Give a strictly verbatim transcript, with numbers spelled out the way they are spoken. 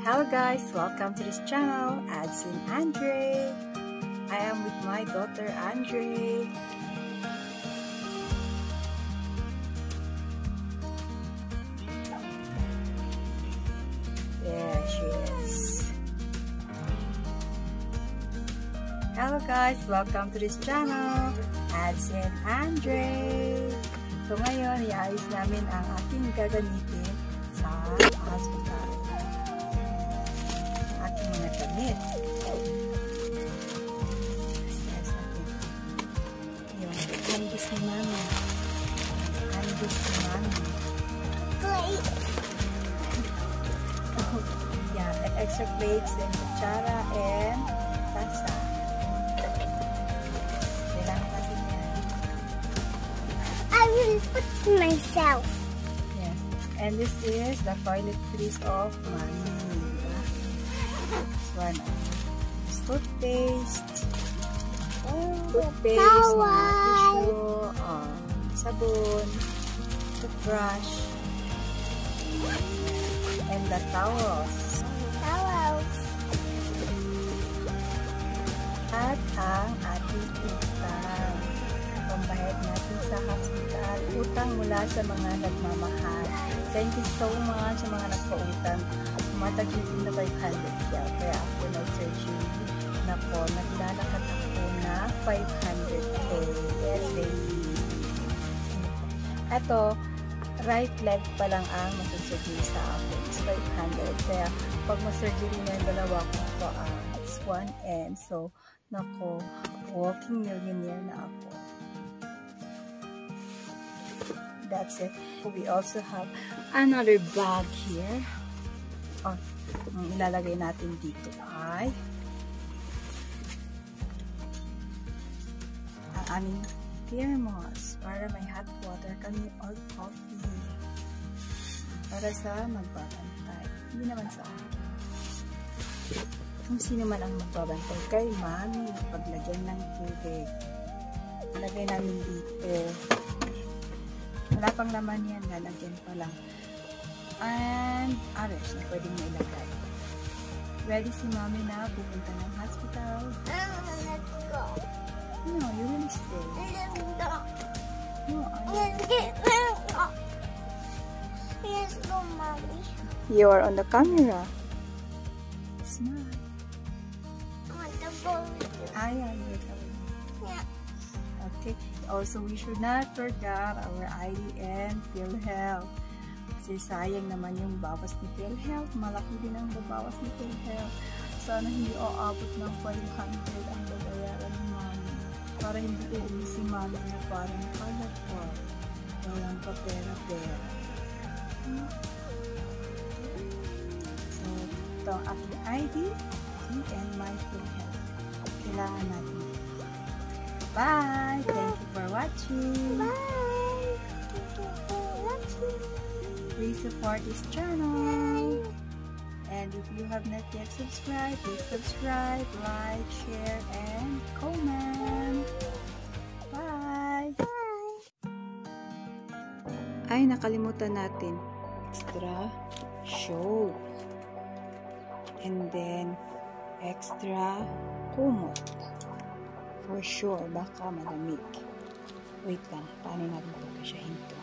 Hello guys, welcome to this channel, Adsin Andre. I am with my daughter Andre. There she is. Hello guys, welcome to this channel, Adsin Andre. So ngayon, iayos namin ang ating gagamitin sa hospital. Ating mga gamit. Yes, natin. Yung candies ni Mami. Candies ni Mami. Yeah, and extra plates and kutsara and tasa. Kailangan natin yan. I will put myself. Yes. And this is the toiletries of Mami. This one, is toothpaste, Oh, toothpaste, mga tissue, um, sabon, toothbrush, and the towels. Towels. At ang ating utang. Pambayad natin sa hospital. Utang mula sa mga nagmamahal. Thank you so much sa mga nagpautang. Matagilin na five hundred kaya. Kaya ako nag-surgery. Nako, naglalakad ako na five hundred K. Yes, baby. Ito, right leg pa lang ang mag-surgery sa akin. It's five hundred. Kaya pag ma-surgery na yung dalawa ko po, uh, it's one M. So, nako, walking millionaire na ako. That's it. We also have another bag here. Oh, ang ilalagay natin dito ay ang aming thermos para may hot water kami or coffee. Para sa magbabantay. Hindi naman sa akin. Kung sino man ang magbabantay kay Mami, paglagyan ng tubig. Ilagay namin dito. Wala pang laman yan, lalagyan pa lang. And others na pwede mo ilagay. Ready si Mami na pupunta ng hospital? Let's go. No, you will stay. Let's go. No, I... Let's go. Let's go, Mommy. You are on the camera. Smile. I want to go with you. I am with you. Yeah. Okay. Also, we should not forget our I D and PhilHealth. Kasi sayang naman yung bawas ni PhilHealth. Malaki din ang babawas ni PhilHealth. Sana hindi aabot ng five hundred ang babayaran ni Mami. Para hindi uuwi si Mami na parang kalapot. Walang kapera-pera. Hmm? So, ito ang aking I D and my PhilHealth. Kailangan natin. Bye! Thank you for watching. Bye. Thank you for watching. Please support this channel. And if you have not yet subscribed, please subscribe, like, share, and comment. Bye! Bye. Ay, nakalimutan natin. Extra show. And then, extra kumot. For sure, baka malamig. Wait lang, paano natin pagkasyahin to?